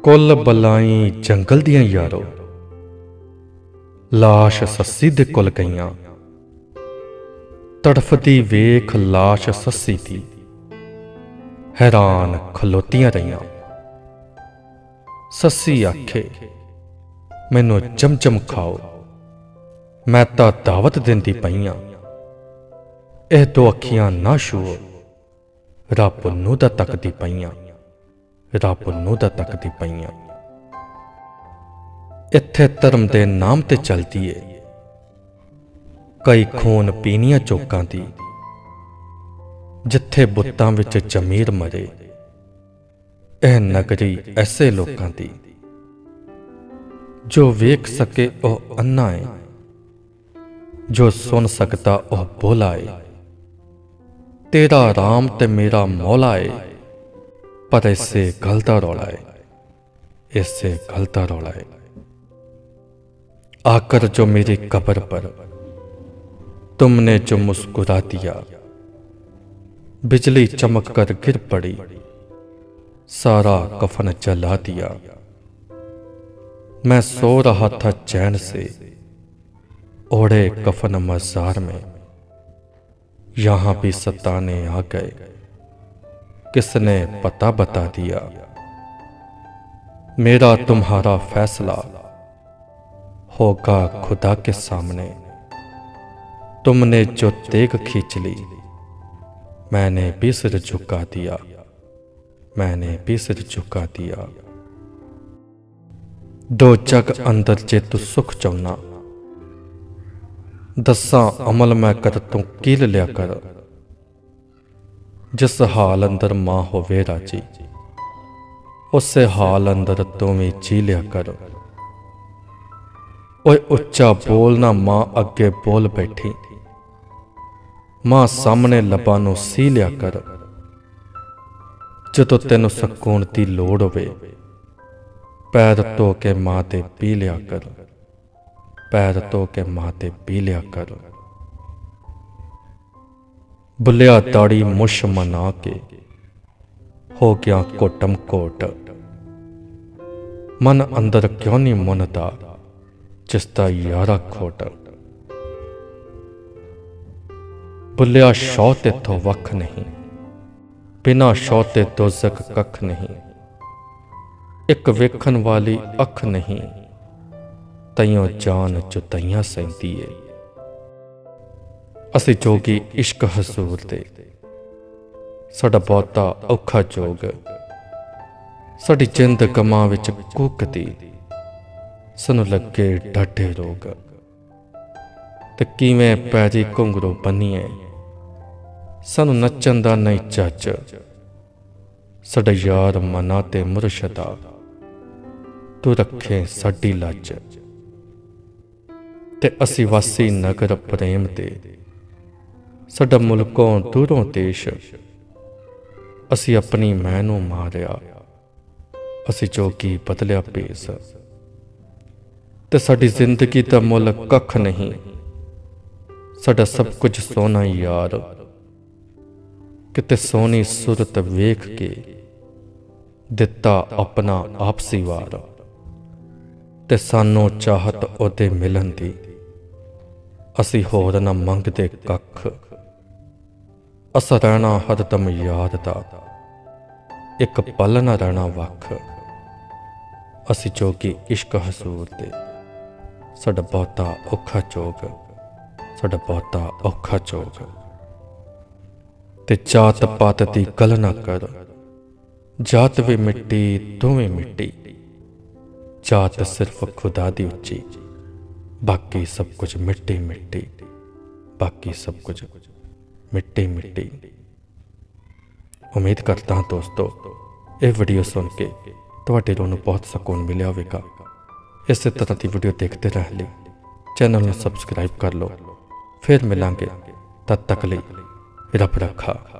कुल बलाई जंगल दियां यारो, लाश सस्सी दे कुल गईयां। तड़फदी वेख लाश सस्सी दी, हैरान खलोतियां रहियां। सस्सी आखे, मैनू चमचम खाओ, मैं तां दावत देंदी पईयां। एह दो अखियां ना छूओ, रब नूं दा तकदी पईयां, रब नूं दा तकदी पईयां। इत्थे धर्म दे नाम ते चलदी ए कई खून पीनियां चोकां दी, जिथे बुत्तां विच जमीर मरे। एह नगरी ऐसे लोकां दी, जो वेख सके ओह अन्ना है, जो सुन सकदा ओह बोला है। तेरा राम ते मेरा मौला है, पर इसे गल दा रौला है, इसे गल दा रौला है। आकर जो मेरी कब्र पर तुमने जो मुस्कुरा दिया, बिजली चमक कर गिर पड़ी, सारा कफन जला दिया। मैं सो रहा था चैन से, ओढ़े कफन मजार में। यहां भी सताने आ गए, किसने पता बता दिया। मेरा तुम्हारा फैसला होगा खुदा के सामने। तुमने जो तेग खींच ली, मैंने भी सिर झुका दिया, मैंने भी सिर झुका दिया। दो जग अंदर जे तू सुख चाहना, दसा अमल मैं कर तू कील लिया कर। जिस हाल अंदर मां होवे राजी, उसे हाल अंदर तू भी जी लिया कर। ओए उच्चा बोलना, मां अगे बोल बैठी, मां सामने लबां नूं सी लिया कर। जदों तैनूं सकून दी लोड़ होवे, पैर धो के मां ते पी लिया कर, पैर धो के मां ते पी लिया कर। बुलिया दाड़ी मुश मना के हो गया कोटम कोट। मन अंदर क्यों नहीं मुनदा, जिसदा यारा खोट। बुलिया शौ तेथों वख नहीं, बिना शौ ते दोज़ख कख नहीं। एक वेखन वाली अख नहीं, तइयों जान जुताइयां सैंदी है। असी जोगी इश्क हसूर दे, साडा बहुता औखा जोग। साडी जिंद गमां विच कूकदी, सानू लगे डाढे रोग। ते किवें पैरी घुंघरू बन्नीए, सानू नच्चन दा नहीं चज। साडा यार मना ते मुरशदा, तू रखे साडी लज। ते असी वासी नगर प्रेम दे, साडा मुल्कों दूरों देश। असी अपनी मैनू मारिया, असी जोगी बदलिया भेस। ते साडी जिंदगी दा मुल कख नहीं, साडा सब कुछ सोना यार। किते सोनी सूरत वेख के दिता अपना आपसी वार। ते सानू चाहत ओदे मिलन दी, असी होर ना मंगदे कख। अस रहना हरदम याद दा, एक पल ना रहना वख। असी जोगी इश्क हसूर दे, साडा बहुता औखा जोग, साडा बहुता औखा जोग। ते जात पात दी गल ना कर, जात भी मिट्टी दोवें मिट्टी। जात सिर्फ खुदा दी उच्ची, बाकी सब कुछ मिट्टी मिट्टी, बाकी सब कुछ मिट्टी मिट्टी। उम्मीद करता हूं दोस्तों, यह वीडियो सुन के तुहाडे रूह नूं बहुत सुकून मिलिया होवेगा। इस तरह की वीडियो देखते रहने लई चैनल नूं सबसक्राइब कर लो। फिर मिलांगे, तद तक लई रब रखा।